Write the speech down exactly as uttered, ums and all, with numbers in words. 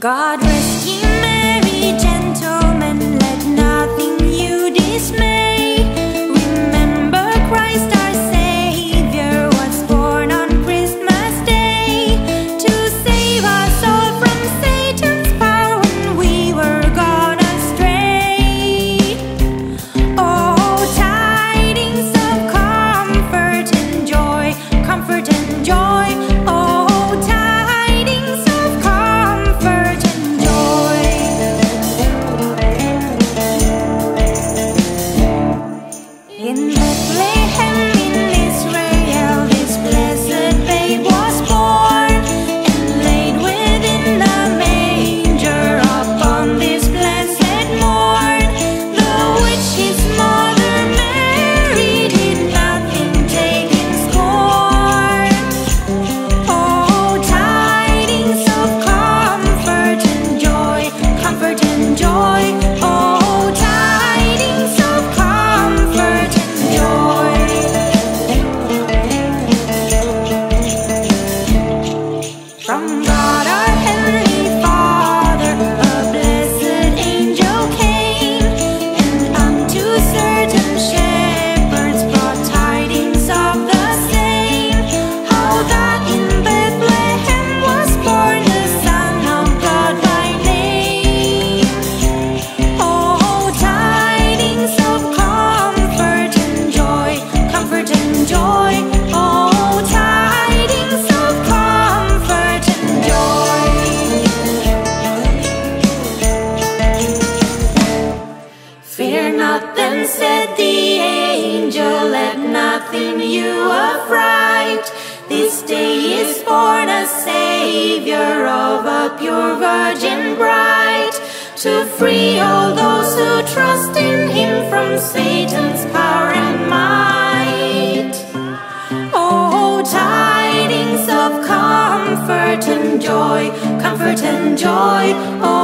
God rest ye merry gentlemen, let nothing you dismay. Remember Christ our Savior was born on Christmas Day to save us all from Satan's power when we were gone astray. Oh, tidings of comfort and joy, comfort and joy. Oh, tidings of comfort and joy. In Bethlehem in Israel this blessed babe was born, and laid within the manger upon this blessed morn. The which his mother Mary did nothing take in scorn. Oh, tidings of comfort and joy, comfort and joy. Oh, tidings of comfort and joy. From God our Heavenly Father a blessed angel came, and unto certain shepherds brought tidings of the same, how that in Bethlehem was born the Son of God by name. Oh, tidings of comfort and joy, comfort and joy. Oh, tidings of comfort and joy. Fear not then, said the angel, let nothing you affright. This day is born a Savior of a pure Virgin bright, to free all those who trust in Him from Satan's power and might. Oh, tidings of comfort and joy, comfort and joy. Oh,